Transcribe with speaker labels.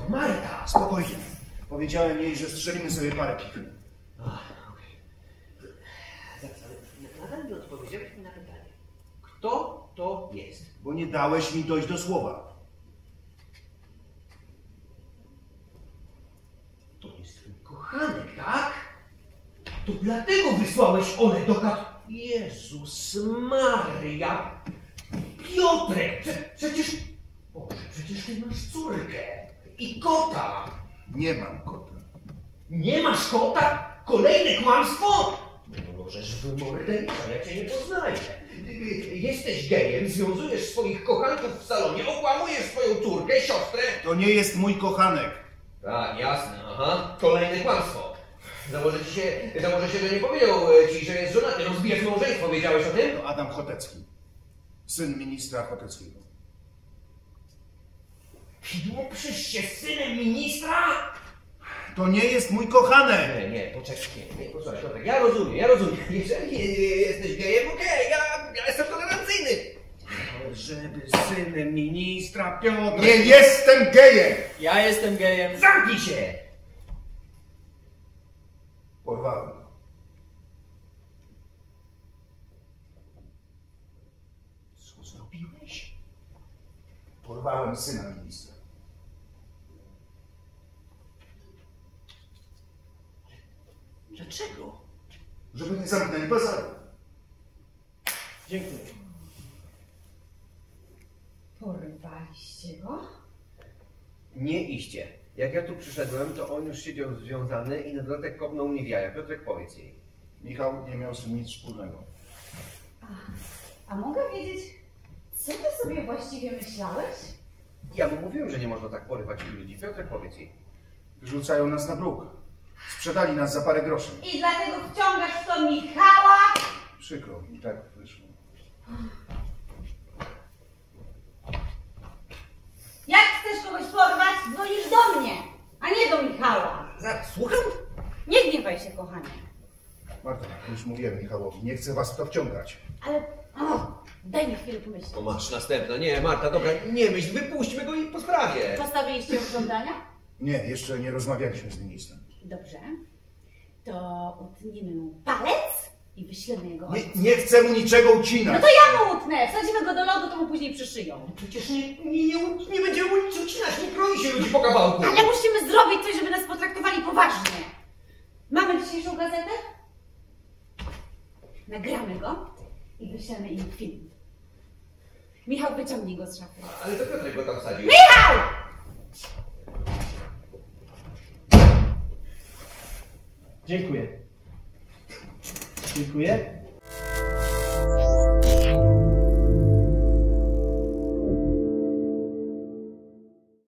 Speaker 1: Marta!
Speaker 2: Spokojnie. Powiedziałem jej, że strzelimy sobie parę pik.
Speaker 1: Zaraz, ale nadal nie odpowiedziałeś mi na pytanie. Kto to jest?
Speaker 2: Bo nie dałeś mi dojść do słowa.
Speaker 1: To jest twój kochanek, tak? To dlatego wysłałeś Olę do Jezus Maria! Piotrek! Przecież... Boże, przecież ty masz córkę i kota!
Speaker 2: Nie mam kota.
Speaker 1: Nie masz kota? Kolejne kłamstwo? No możesz wymordernicza, ja cię nie poznaję. Jesteś gejem, związujesz swoich kochanków w salonie, okłamujesz swoją córkę, siostrę.
Speaker 2: To nie jest mój kochanek.
Speaker 1: Tak, jasne, aha. Kolejne kłamstwo. Założę się, że nie powiedział ci, że jest żonaty. Rozbijesz małżeństwo, wiedziałeś o tym?
Speaker 2: To Adam Chotecki. Syn ministra Choteckiego.
Speaker 1: Pidłoprzesz się z synem ministra?
Speaker 2: To nie jest mój kochanek!
Speaker 1: Nie, poczekaj, nie, posłuchaj, Piotrek, ja rozumiem. Jeżeli jesteś gejem, okej, ja jestem tolerancyjny. Ale żeby synem ministra, Piotr...
Speaker 2: Nie jestem gejem!
Speaker 3: Ja jestem gejem.
Speaker 1: Zamknij się!
Speaker 2: Porwałem go.
Speaker 1: Co zrobiłeś?
Speaker 2: Porwałem syna ministra.
Speaker 1: Dlaczego?
Speaker 2: Żeby nie zamknęli bazaru.
Speaker 3: Dziękuję.
Speaker 4: Porwaliście go?
Speaker 5: Nie iście. Jak ja tu przyszedłem, to on już siedział związany i na dodatek kopnął mnie w jaja. Piotrek, powiedz jej.
Speaker 2: Michał nie miał z tym nic wspólnego.
Speaker 4: A mogę wiedzieć, co ty sobie właściwie myślałeś?
Speaker 5: Ja mu mówiłem, że nie można tak porywać ludzi. Piotrek, powiedz jej.
Speaker 2: Wyrzucają nas na bruk. Sprzedali nas za parę groszy.
Speaker 4: I dlatego wciągasz w to Michała?
Speaker 2: Przykro mi, tak wyszło.
Speaker 4: Jak chcesz kogoś porwać, dzwonisz do mnie, a nie do Michała.
Speaker 1: Słucham?
Speaker 4: Nie gniewaj się, kochanie.
Speaker 2: Marta, już mówiłem Michałowi, nie chcę was w to wciągać.
Speaker 4: Ale daj mi chwilę pomyśleć.
Speaker 5: O, masz następna. Nie, Marta, dobra, nie myśl, wypuśćmy go i po sprawie.
Speaker 4: Postawiliście już żądania?
Speaker 2: Nie, jeszcze nie rozmawialiśmy z ministrem.
Speaker 4: Dobrze. To utniemy mu palec i wyślemy jego ojca.
Speaker 2: Nie chcę mu niczego
Speaker 4: No
Speaker 2: ucinać.
Speaker 4: to ja mu utnę. Wsadzimy go do lodu, to mu później przyszyją.
Speaker 1: Przecież nie będziemy mu nic ucinać, nie kroi się ludzi po kawałku.
Speaker 4: Ale musimy zrobić coś, żeby nas potraktowali poważnie. Mamy dzisiejszą gazetę? Nagramy go i wyślemy im film. Michał, wyciągnij go z szafy.
Speaker 5: Ale to Piotrek go tam wsadził.
Speaker 4: Michał!
Speaker 3: Dziękuję. Dziękuję.